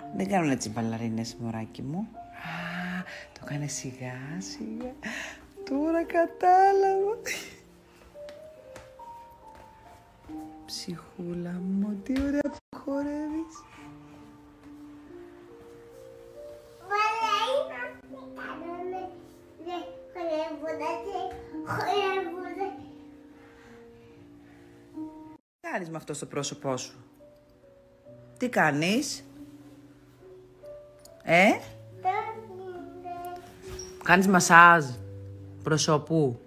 Δεν κάνουν έτσι μπαλαρίνες, μωράκι μου. Α, το κάνε σιγά σιγά. Τώρα κατάλαβα. Ψυχούλα μου, τι ωραία που χορεύεις. Τι κάνεις με αυτό στο πρόσωπό σου? Τι κάνεις? Κάνεις μασάζ προσώπου.